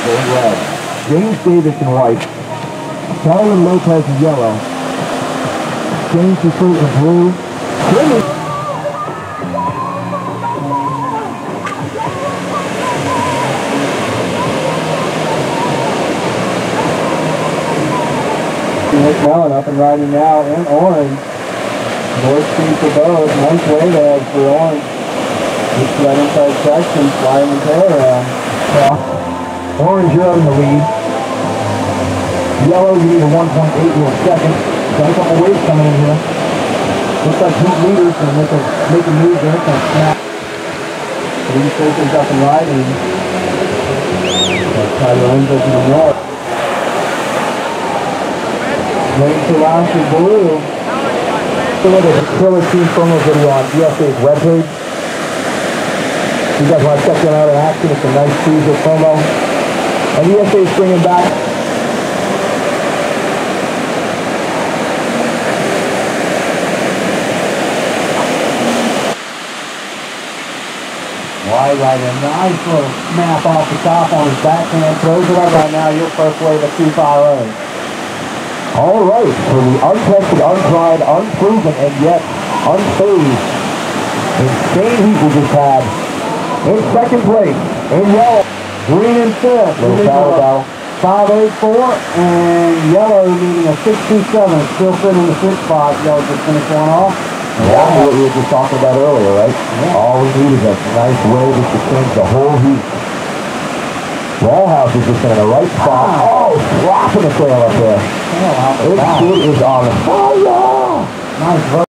in red. James Davis in white. Calvin Lopez in yellow. James Detroit in blue. Jimmy. Nick Mellon up and riding now in orange. North speed for both. Nice way ahead for orange. Just that inside section, sliding the tail around. Orange, you're out in the lead. Yellow, you need a 1.8 to a second. Got a couple waves coming in here. Looks like heat leaders are making moves there. It's going to snap. These stations up and riding. Tyler Lindsay to the north. Waiting to launch in blue. Look at the killer team promo video on ESA's webpage. You guys want to check them out in action? It's a nice teaser promo. And ESA is bringing back. Wide right, a nice little snap off the top on his backhand. Throws it up right now. Your first wave of 2-5-0. All right, for the untested, untried, unproven, and yet unfazed insane heat we just had. In second place, in yellow, green in fifth. Little battle. 5-8-4, and yellow needing a 6-2-7. Still sitting in the fifth spot. Yellow just finished one off. That's what we were just talking about earlier, right? Yeah. All we need is a nice wave just to change the whole heat. Wallhouse is just in the right spot. Oh, dropping the tail up there. This kid is on fire! Nice.